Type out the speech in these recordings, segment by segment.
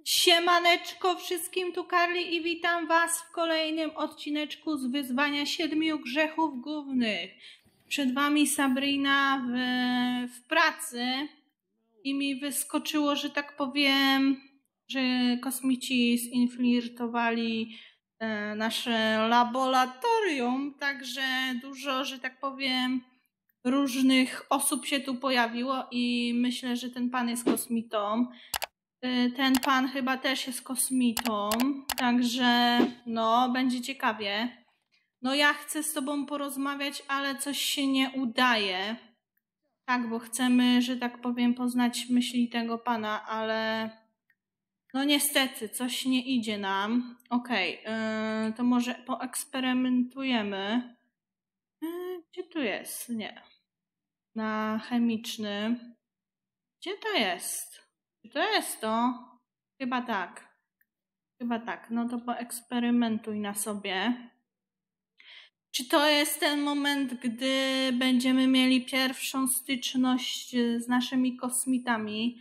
Siemaneczko wszystkim, tu Karli i witam was w kolejnym odcineczku z wyzwania 7 grzechów głównych. Przed wami Sabrina w pracy i mi wyskoczyło, że tak powiem, że kosmici zinfiltrowali nasze laboratorium, także dużo, że tak powiem, różnych osób się tu pojawiło i myślę, że ten pan jest kosmitą. Ten pan chyba też jest kosmitą, także no, będzie ciekawie. No ja chcę z tobą porozmawiać, ale coś się nie udaje. Tak, bo chcemy, że tak powiem, poznać myśli tego pana, ale no niestety, coś nie idzie nam. Okej, to może poeksperymentujemy. Gdzie tu jest? Nie. Na chemiczny. Gdzie to jest? Czy to jest to? Chyba tak. Chyba tak. No to poeksperymentuj na sobie. Czy to jest ten moment, gdy będziemy mieli pierwszą styczność z naszymi kosmitami?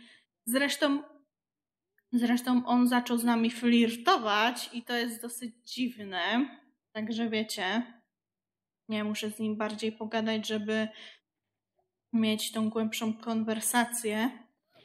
Zresztą on zaczął z nami flirtować i to jest dosyć dziwne. Także wiecie, nie muszę z nim bardziej pogadać, żeby mieć tą głębszą konwersację.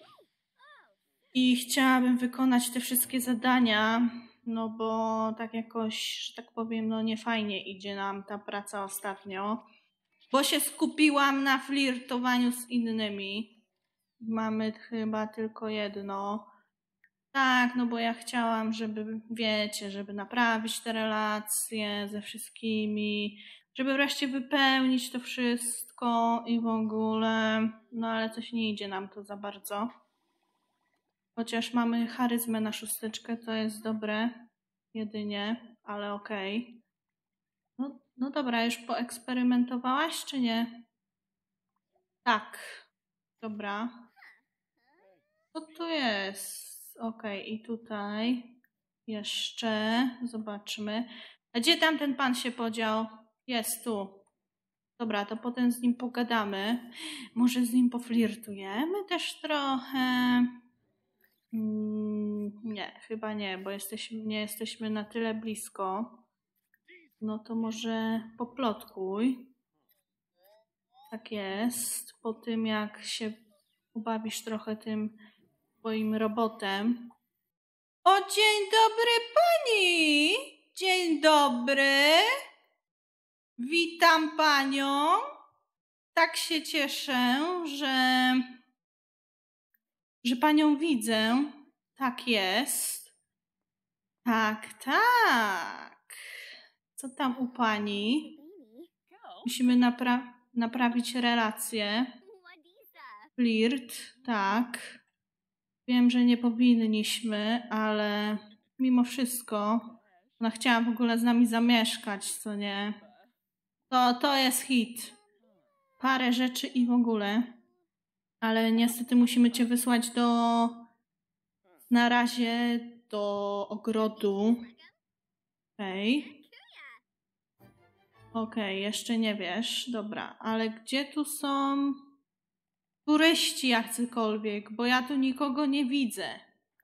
I chciałabym wykonać te wszystkie zadania, no bo tak jakoś, że tak powiem, no nie fajnie idzie nam ta praca ostatnio, bo się skupiłam na flirtowaniu z innymi. Mamy chyba tylko jedno. Tak, no bo ja chciałam, żeby, wiecie, żeby naprawić te relacje ze wszystkimi, żeby wreszcie wypełnić to wszystko i w ogóle, no ale coś nie idzie nam to za bardzo. Chociaż mamy charyzmę na 6, to jest dobre jedynie, ale okej. No dobra, już poeksperymentowałaś, czy nie? Tak. Dobra. Co tu jest? Okej, i tutaj jeszcze zobaczmy. A gdzie tam ten pan się podział? Jest tu. Dobra, to potem z nim pogadamy. Może z nim poflirtujemy też trochę. Nie, chyba nie, bo nie jesteśmy na tyle blisko. No to może poplotkuj. Tak jest. Po tym jak się ubawisz trochę tym twoim robotem. O, dzień dobry pani! Dzień dobry! Witam panią. Tak się cieszę, że panią widzę. Tak jest. Tak, tak. Co tam u pani? Musimy naprawić relacje. Flirt, tak. Wiem, że nie powinniśmy, ale mimo wszystko ona chciała w ogóle z nami zamieszkać, co nie? To jest hit. Parę rzeczy i w ogóle. Ale niestety musimy cię wysłać na razie do ogrodu. Okej, jeszcze nie wiesz. Dobra, ale gdzie tu są turyści jakkolwiek? Bo ja tu nikogo nie widzę.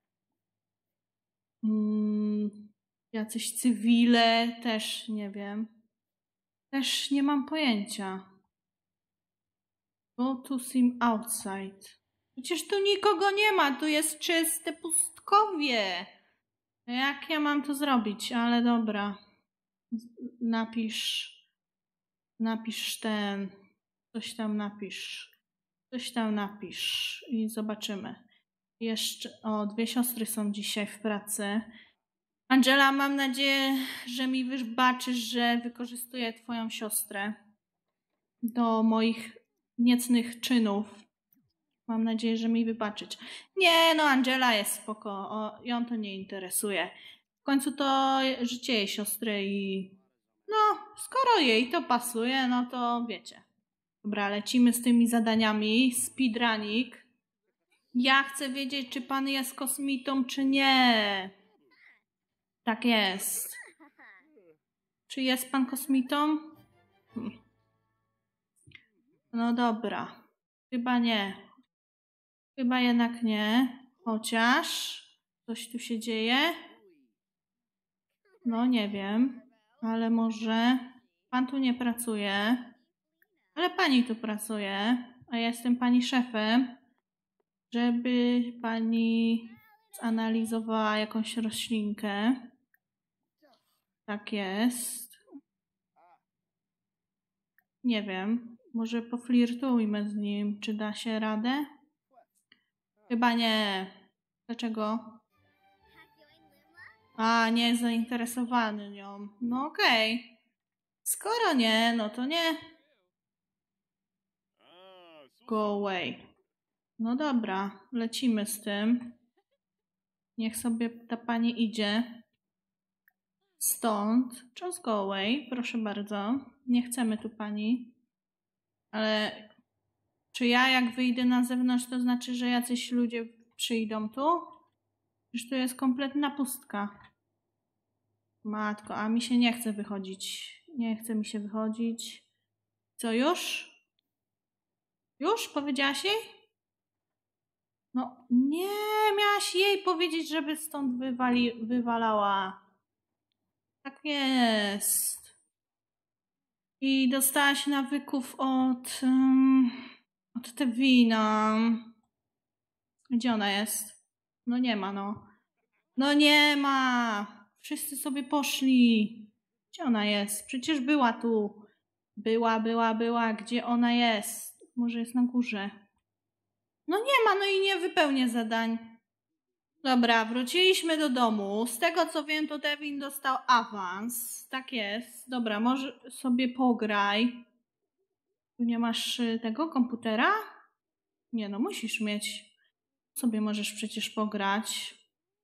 Jacyś cywile, też nie wiem. Też nie mam pojęcia. Go to sim outside. Przecież tu nikogo nie ma, tu jest czyste pustkowie. Jak ja mam to zrobić? Ale dobra. Napisz ten, coś tam napisz i zobaczymy. Jeszcze, 2 siostry są dzisiaj w pracy. Angela, mam nadzieję, że mi wybaczysz, że wykorzystuję twoją siostrę do moich niecnych czynów. Mam nadzieję, że mi wybaczyć. Nie, no Angela jest spoko, ją to nie interesuje. W końcu to życie jej siostry i no, skoro jej to pasuje, no to wiecie. Dobra, lecimy z tymi zadaniami. Speedrunning. Ja chcę wiedzieć, czy pan jest kosmitą, czy nie. Tak jest. Czy jest pan kosmitą? No dobra. Chyba nie. Chyba jednak nie. Chociaż Coś tu się dzieje? No nie wiem, ale może pan tu nie pracuje, ale pani tu pracuje, a ja jestem pani szefem, żeby pani zanalizowała jakąś roślinkę. Tak jest. Nie wiem, może poflirtujmy z nim, czy da się radę? Chyba nie. Dlaczego? A, nie jest zainteresowany nią. No okej. Skoro nie, no to nie. Go away. No dobra, lecimy z tym. Niech sobie ta pani idzie. Stąd. Just go away, proszę bardzo. Nie chcemy tu pani. Ale czy ja jak wyjdę na zewnątrz, to znaczy, że jacyś ludzie przyjdą tu? Przecież tu jest kompletna pustka. Matko, a mi się nie chce wychodzić. Nie chce mi się wychodzić. Co, już? Już? Powiedziałaś jej? No nie, miałaś jej powiedzieć, żeby stąd wywalała. Tak jest. I dostałaś nawyków od Tevina. Gdzie ona jest? No nie ma, no. No nie ma. Wszyscy sobie poszli. Gdzie ona jest? Przecież była tu. Była. Gdzie ona jest? Może jest na górze. No nie ma, no i nie wypełnię zadań. Dobra, wróciliśmy do domu. Z tego co wiem, to Devin dostał awans. Tak jest. Dobra, może sobie pograj. Tu nie masz tego komputera? Nie no, musisz mieć. Sobie możesz przecież pograć.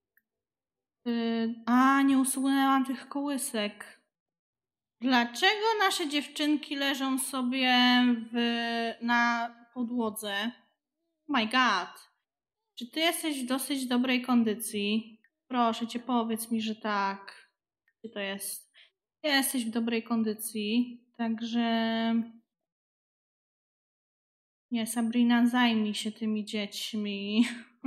Nie usunęłam tych kołysek. Dlaczego nasze dziewczynki leżą sobie na podłodze? Oh my god. Czy ty jesteś w dosyć dobrej kondycji? Proszę cię, powiedz mi, że tak. Gdzie to jest? Jesteś w dobrej kondycji, także... Nie, Sabrina, zajmij się tymi dziećmi.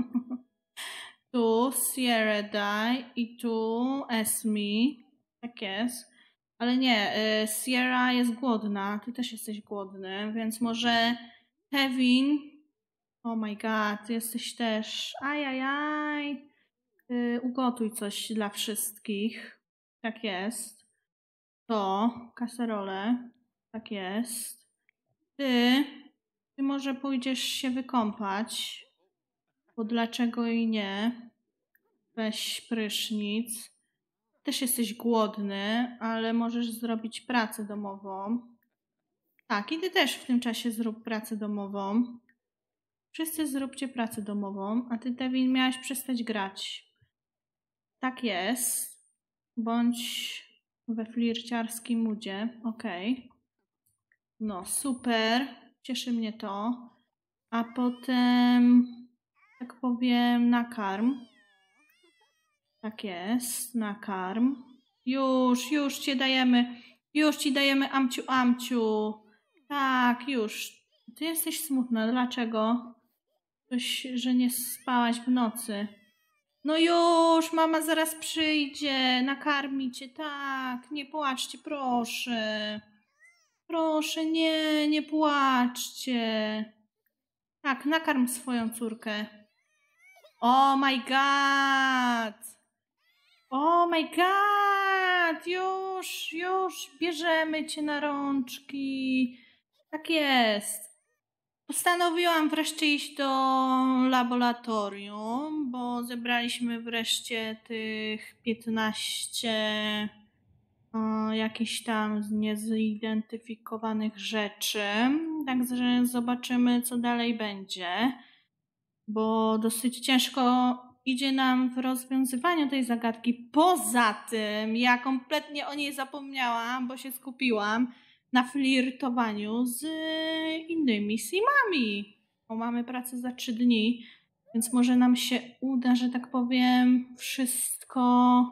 Tu Sierra daj i tu Esme. Tak jest. Ale nie, Sierra jest głodna. Ty też jesteś głodny, więc może Kevin... Oh my god, ty jesteś też... Ajajaj. Ugotuj coś dla wszystkich. Tak jest. To, kaserole. Tak jest. Ty może pójdziesz się wykąpać. Bo dlaczego i nie? Weź prysznic. Też jesteś głodny, ale możesz zrobić pracę domową. Tak, i ty też w tym czasie zrób pracę domową. Wszyscy zróbcie pracę domową, a ty, Devin, miałaś przestać grać. Tak jest. Bądź we flirciarskim moodzie. Okej. No, super. Cieszy mnie to. A potem, tak powiem, nakarm. Tak jest, nakarm. Już ci dajemy. Już ci dajemy, amciu. Tak, już. Ty jesteś smutna. Dlaczego? Coś, że nie spałaś w nocy. No już, mama zaraz przyjdzie, nakarmi cię, tak, nie płaczcie, proszę. Proszę, nie płaczcie. Tak, nakarm swoją córkę. Oh my god. Oh my god, już, bierzemy cię na rączki. Tak jest. Postanowiłam wreszcie iść do laboratorium, bo zebraliśmy wreszcie tych 15 jakichś tam niezidentyfikowanych rzeczy. Także zobaczymy, co dalej będzie, bo dosyć ciężko idzie nam w rozwiązywaniu tej zagadki. Poza tym ja kompletnie o niej zapomniałam, bo się skupiłam na flirtowaniu z innymi simami. Bo mamy pracę za 3 dni, więc może nam się uda, że tak powiem, wszystko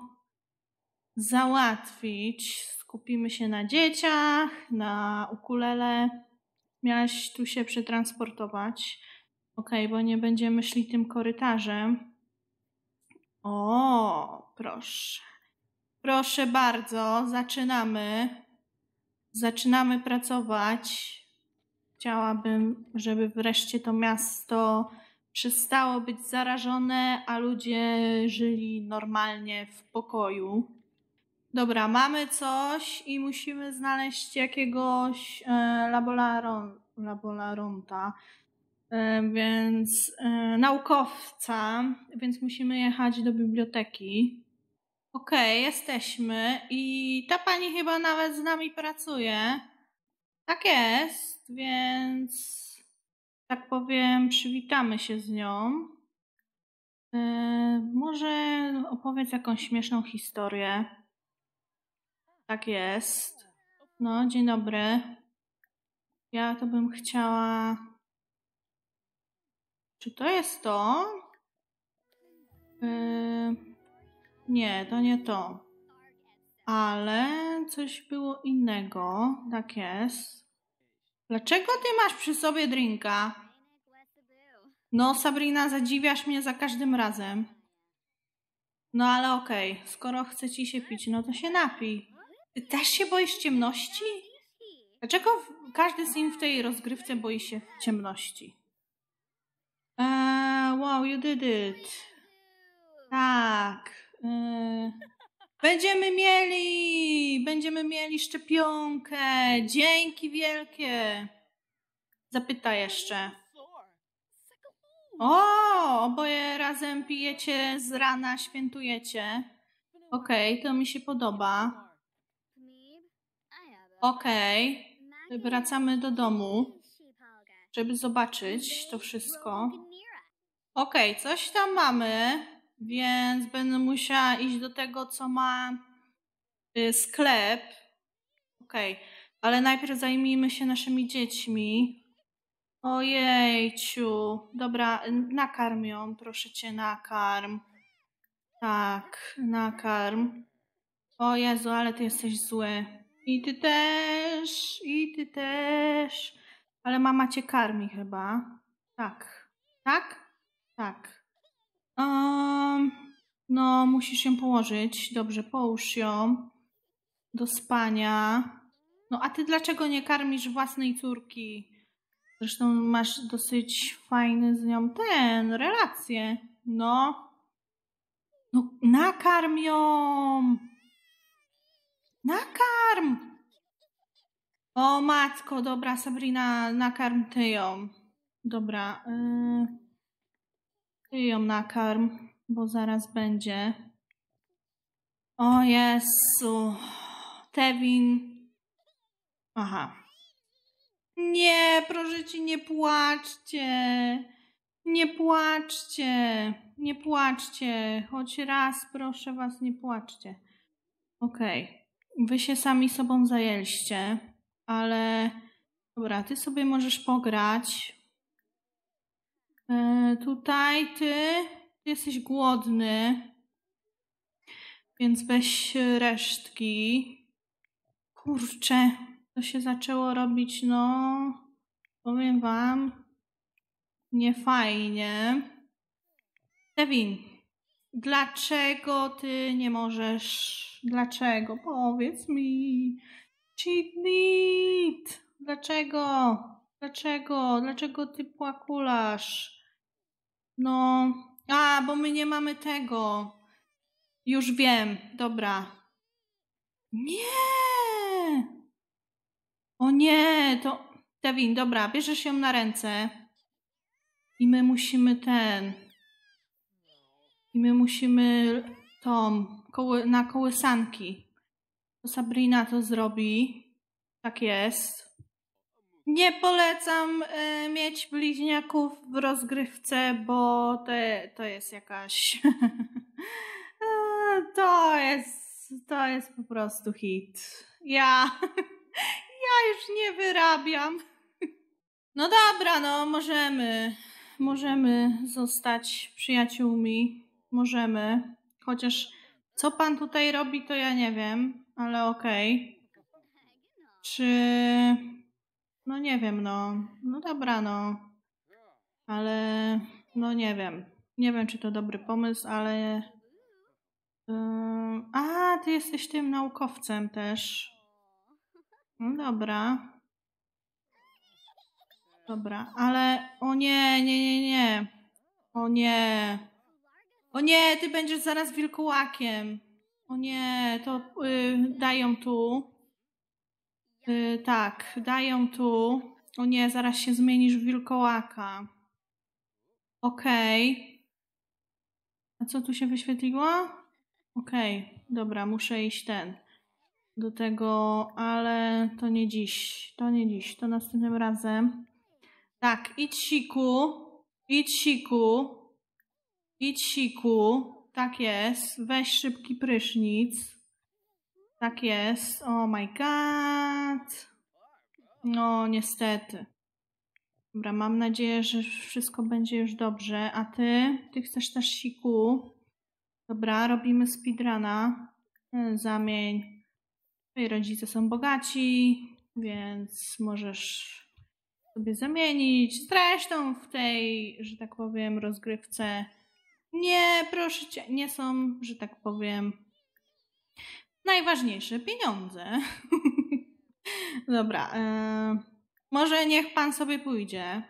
załatwić. Skupimy się na dzieciach, na ukulele. Miałaś tu się przetransportować. Okej, bo nie będziemy szli tym korytarzem. O, proszę. Proszę bardzo, zaczynamy pracować. Chciałabym, żeby wreszcie to miasto przestało być zarażone, a ludzie żyli normalnie w pokoju. Dobra, mamy coś i musimy znaleźć jakiegoś laboranta, więc naukowca, więc musimy jechać do biblioteki. Okej, jesteśmy i ta pani chyba nawet z nami pracuje. Tak jest, więc tak powiem, przywitamy się z nią. Może opowiedz jakąś śmieszną historię. Tak jest. No, dzień dobry. Ja to bym chciała... Czy to jest to? Nie, to nie to. Ale coś było innego. Tak jest. Dlaczego ty masz przy sobie drinka? No, Sabrina, zadziwiasz mnie za każdym razem. No ale okej, skoro chce ci się pić, no to się napij. Ty też się boisz ciemności? Dlaczego każdy z nim w tej rozgrywce boi się ciemności? Wow, you did it. Tak. Będziemy mieli szczepionkę. Dzięki wielkie. Zapyta jeszcze. O, oboje razem pijecie z rana, świętujecie. Okej, to mi się podoba. Okej, wracamy do domu, żeby zobaczyć to wszystko. Okej, coś tam mamy, więc będę musiała iść do tego, co ma sklep. Okej, ale najpierw zajmijmy się naszymi dziećmi. Ojejciu, dobra, nakarm ją, proszę cię, nakarm. Tak, nakarm. O Jezu, ale ty jesteś zły. I ty też. Ale mama cię karmi chyba. Tak. Tak? Tak. No, musisz ją położyć. Dobrze, połóż ją do spania. No, a ty dlaczego nie karmisz własnej córki? Zresztą masz dosyć fajny z nią relacje. No. No, nakarm ją! Nakarm! O matko, dobra, Sabrina, nakarm ty ją. Dobra, ty ją nakarm, bo zaraz będzie. O Jezu, Tevin. Aha. Nie, proszę ci, nie płaczcie. Nie płaczcie. Nie płaczcie. Choć raz, proszę was, nie płaczcie. Okej. Wy się sami sobą zajęliście, ale dobra, ty sobie możesz pograć. Tutaj ty jesteś głodny, więc weź resztki. Kurczę, to się zaczęło robić, no, powiem wam, niefajnie. Kevin, dlaczego ty nie możesz? Dlaczego? Powiedz mi. Cheat meat. Dlaczego? Dlaczego? Dlaczego ty płakulasz? No. Bo my nie mamy tego. Już wiem. Dobra. Nie! O nie, to... Kevin, dobra, bierzesz ją na ręce. I my musimy na kołysanki. To Sabrina to zrobi. Tak jest. Nie polecam mieć bliźniaków w rozgrywce, bo to jest jakaś... to jest po prostu hit. Ja już nie wyrabiam. No dobra, no możemy zostać przyjaciółmi. Możemy. Chociaż co pan tutaj robi, to ja nie wiem, ale okej. Czy... No nie wiem, no. No dobra, no. Ale... No nie wiem. Nie wiem, czy to dobry pomysł, ale... ty jesteś tym naukowcem też. No dobra. Dobra, ale o nie, nie, nie, nie. O nie. O nie, ty będziesz zaraz wilkołakiem. O nie, to dają tu. Tak, dają tu. O nie, zaraz się zmienisz w wilkołaka. Okej. A co tu się wyświetliło? Okej, dobra, muszę iść do tego, ale to nie dziś. To nie dziś, to następnym razem. Tak, idź siku. Idź siku. Idź siku. Tak jest. Weź szybki prysznic. Tak jest. Oh my god. No, niestety. Dobra, mam nadzieję, że wszystko będzie już dobrze. A ty? Ty chcesz też siku? Dobra, robimy speedruna. Zamień. Twoi rodzice są bogaci, więc możesz sobie zamienić. Zresztą w tej, że tak powiem, rozgrywce nie, proszę cię, nie są, że tak powiem, najważniejsze pieniądze. Dobra, może niech pan sobie pójdzie.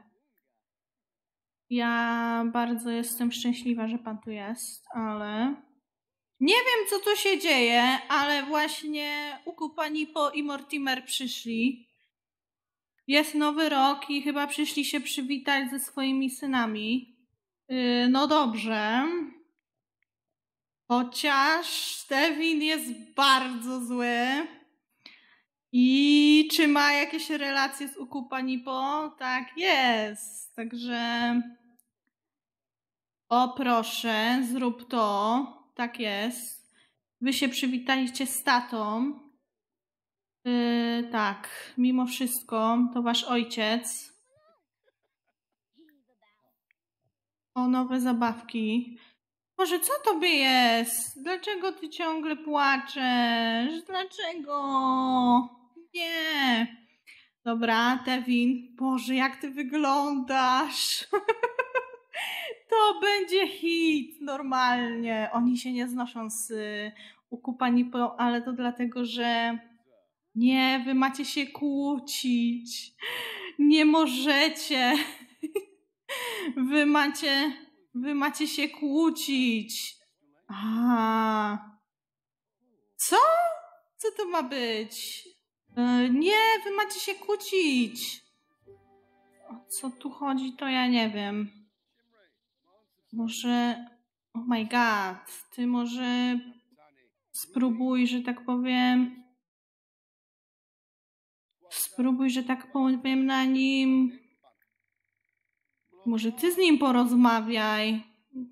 Ja bardzo jestem szczęśliwa, że pan tu jest, ale nie wiem, co tu się dzieje, ale właśnie Ukupanipo i Mortimer przyszli. Jest nowy rok i chyba przyszli się przywitać ze swoimi synami. No dobrze. Chociaż Stevin jest bardzo zły. I czy ma jakieś relacje z Ukupanipo? Tak jest. Także o proszę, zrób to. Tak jest. Wy się przywitaliście z tatą. Tak, mimo wszystko to wasz ojciec. O, nowe zabawki. Boże, co tobie jest? Dlaczego ty ciągle płaczesz? Dlaczego? Nie. Dobra, Tevin. Boże, jak ty wyglądasz? To będzie hit, normalnie. Oni się nie znoszą z Ukupanipo, ale to dlatego, że nie, wy macie się kłócić. Nie możecie. Wy macie się kłócić. A. Co? Co to ma być? Nie, wy macie się kłócić. O co tu chodzi, to ja nie wiem. Może... Oh my god. Ty może spróbuj, że tak powiem... Spróbuj, że tak powiem na nim... Może ty z nim porozmawiaj.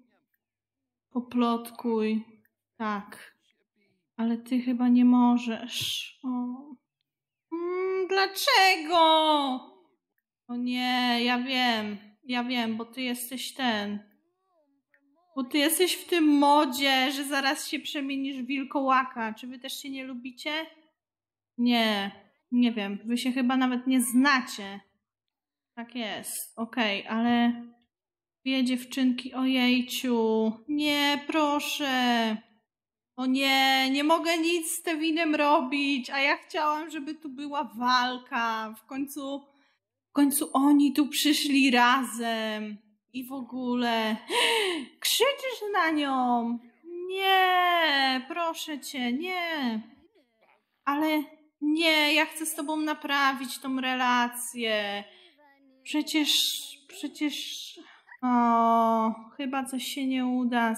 Poplotkuj. Tak. Ale ty chyba nie możesz. O. Dlaczego? O nie, ja wiem, bo ty jesteś Bo ty jesteś w tym modzie, że zaraz się przemienisz w wilkołaka. Czy wy też się nie lubicie? Nie, nie wiem. Wy się chyba nawet nie znacie. Tak jest. Okej, ale... Dwie dziewczynki, ojejciu. Nie, proszę. O nie, nie mogę nic z Tevinem robić, a ja chciałam, żeby tu była walka. W końcu oni tu przyszli razem. I w ogóle krzyczysz na nią. Nie, proszę cię, nie. Ale nie, ja chcę z tobą naprawić tą relację. Przecież... O, chyba coś się nie uda.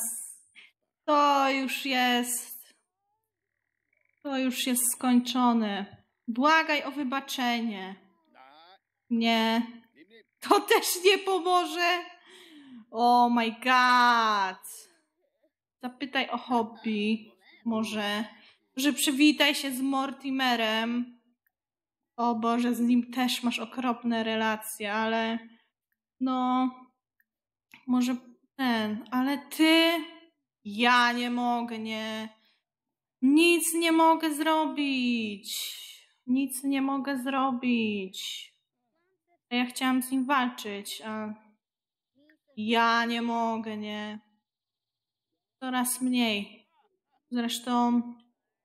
To już jest skończone. Błagaj o wybaczenie. Nie. To też nie pomoże. Oh my god. Zapytaj o hobby. Może przywitaj się z Mortimerem. O Boże, z nim też masz okropne relacje, ale no... Może ale ty... Ja nie mogę, nie. Nic nie mogę zrobić. Nic nie mogę zrobić. A ja chciałam z nim walczyć, a ja nie mogę, nie. Coraz mniej. Zresztą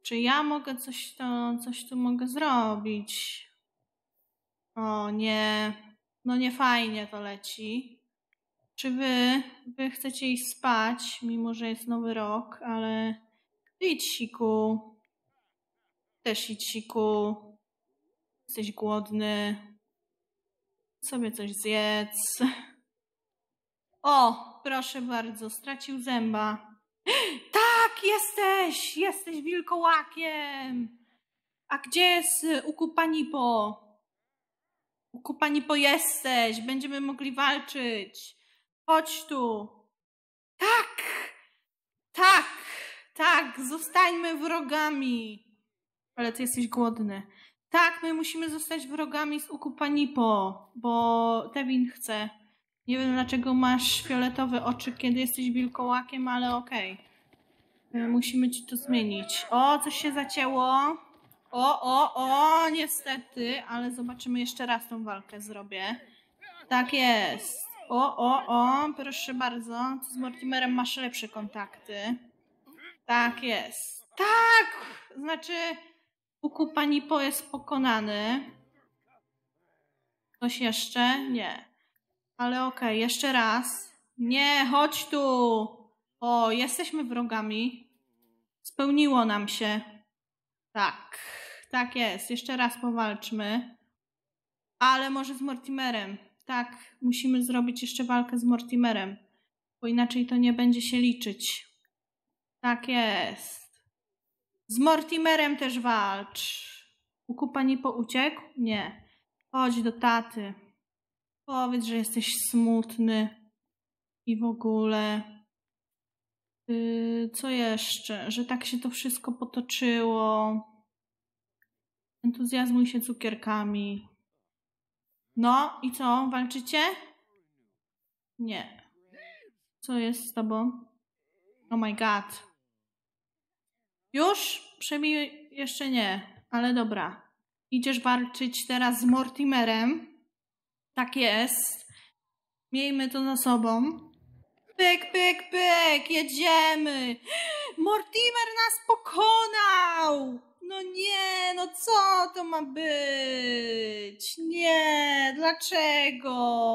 Czy ja mogę coś tu mogę zrobić? O nie, no nie fajnie to leci. Czy wy chcecie iść spać, mimo że jest nowy rok, ale idź siku. Też idź siku. Jesteś głodny. Sobie coś zjedz. O, proszę bardzo, stracił zęba. Tak, jesteś wilkołakiem. A gdzie jest Ukupanipo? Ukupanipo jesteś, będziemy mogli walczyć. Chodź tu. Tak, tak, zostańmy wrogami. Ale ty jesteś głodny. Tak, my musimy zostać wrogami z Ukupanipo, bo Tevin chce. Nie wiem, dlaczego masz fioletowe oczy, kiedy jesteś wilkołakiem, ale okej. Musimy ci to zmienić. O, coś się zacięło. O, niestety, ale zobaczymy jeszcze raz tą walkę zrobię. Tak jest. O, proszę bardzo. Z Mortimerem masz lepsze kontakty. Tak jest. Tak! Znaczy, Ukupanipo jest pokonany. Ktoś jeszcze? Nie. Ale okej, jeszcze raz. Nie, chodź tu. O, jesteśmy wrogami. Spełniło nam się. Tak jest. Jeszcze raz powalczmy. Ale może z Mortimerem. Tak, musimy zrobić jeszcze walkę z Mortimerem. Bo inaczej to nie będzie się liczyć. Tak jest. Z Mortimerem też walcz. Ukupanipo uciekł? Nie. Chodź do taty. Powiedz, że jesteś smutny. I w ogóle. Co jeszcze? Że tak się to wszystko potoczyło. Entuzjazmuj się cukierkami. No i co? Walczycie? Nie. Co jest z tobą? Oh my god. Już? Przynajmniej jeszcze nie. Ale dobra. Idziesz walczyć teraz z Mortimerem. Tak jest. Miejmy to za sobą. Pyk, jedziemy. Mortimer nas pokonał. No nie, no co to ma być? Nie, dlaczego?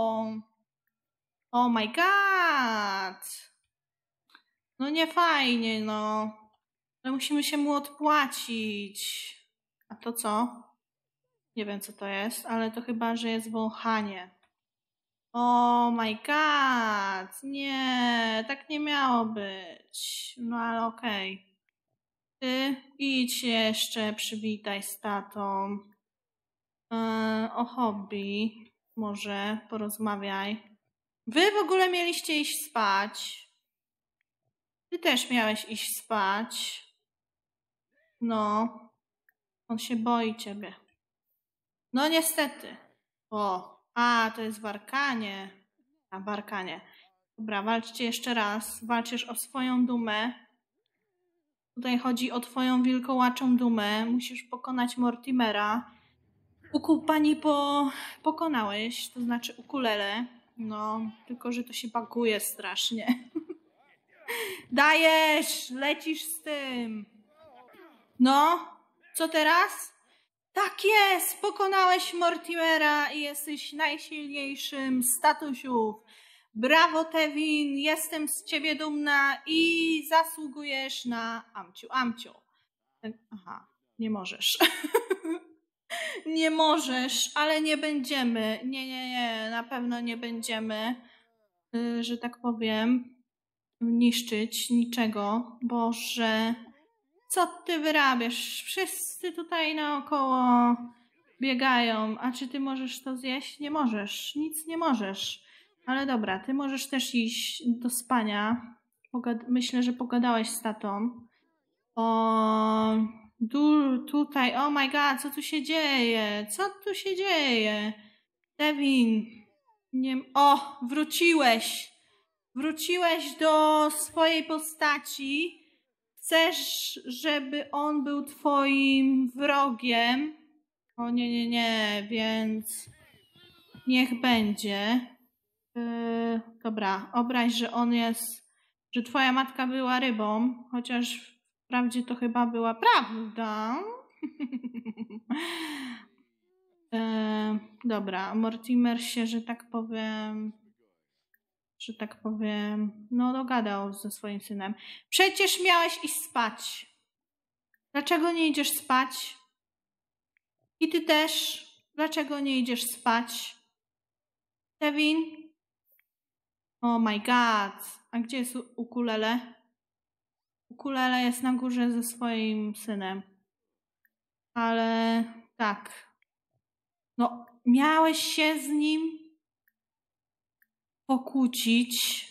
Oh my god. No nie fajnie, no. Ale musimy się mu odpłacić. A to co? Nie wiem, co to jest, ale to chyba, że jest wąchanie. Oh my god. Nie, tak nie miało być. No ale okej. Ty idź jeszcze, przywitaj z tatą. O hobby może porozmawiaj. Wy w ogóle mieliście iść spać. Ty też miałeś iść spać. No. On się boi ciebie. No niestety. To jest warkanie. Warkanie. Dobra, walczcie jeszcze raz. Walczysz o swoją dumę. Tutaj chodzi o twoją wilkołaczą dumę. Musisz pokonać Mortimera. Ukupanipo pokonałeś, to znaczy ukulele. No, tylko że to się baguje strasznie. Dajesz! Lecisz z tym. No, co teraz? Tak jest! Pokonałeś Mortimera i jesteś najsilniejszym z tatusiów. Brawo, Tevin! Jestem z ciebie dumna i zasługujesz na amciu. Aha, nie możesz. Nie możesz, ale nie będziemy. Nie, na pewno nie będziemy, że tak powiem, niszczyć niczego. Boże, co ty wyrabiasz? Wszyscy tutaj naokoło biegają. A czy ty możesz to zjeść? Nie możesz. Nic nie możesz. Ale dobra, ty możesz też iść do spania. Myślę, że pogadałeś z tatą. Tutaj, oh my god, co tu się dzieje? Co tu się dzieje? Tevin, wróciłeś. Wróciłeś do swojej postaci. Chcesz, żeby on był twoim wrogiem? O nie, więc niech będzie. Dobra, obraź, że on jest, że twoja matka była rybą, chociaż Wprawdzie to chyba była prawda. Dobra, Mortimer się, że tak powiem, no dogadał ze swoim synem. Przecież miałeś iść spać. Dlaczego nie idziesz spać? I ty też. Dlaczego nie idziesz spać? Kevin? Oh my god. A gdzie jest ukulele? Ukulele jest na górze ze swoim synem. Ale tak. No, miałeś się z nim pokłócić.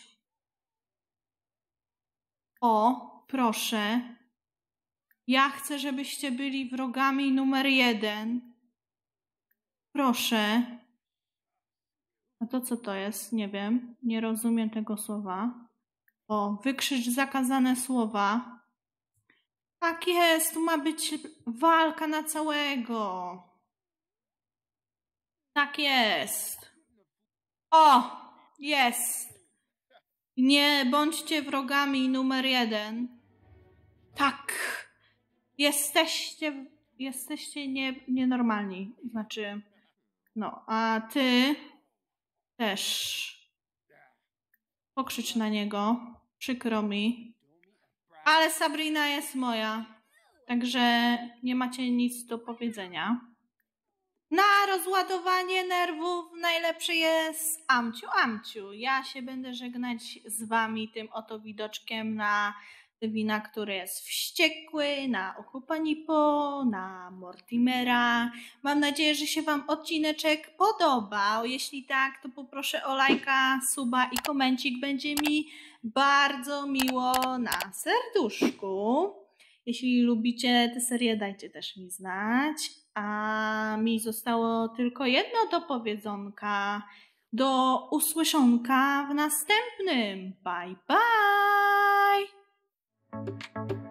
O, proszę. Ja chcę, żebyście byli wrogami numer 1. Proszę. A to co to jest? Nie wiem. Nie rozumiem tego słowa. O, wykrzycz zakazane słowa. Tak jest, tu ma być walka na całego. Tak jest. O, jest. Nie bądźcie wrogami numer 1. Tak. Jesteście nienormalni. Znaczy, no, a ty też. Pokrzycz na niego. Przykro mi. Ale Sabrina jest moja. Także nie macie nic do powiedzenia. Na rozładowanie nerwów najlepszy jest Amciu. Ja się będę żegnać z wami tym oto widoczkiem na Kevina, który jest wściekły, na Okupanipo, na Mortimera. Mam nadzieję, że się wam odcineczek podobał. Jeśli tak, to poproszę o lajka, suba i komencik. Będzie mi bardzo miło na serduszku. Jeśli lubicie tę serię, dajcie też mi znać. A mi zostało tylko jedno do powiedzonka. Do usłyszonka w następnym. Bye, bye!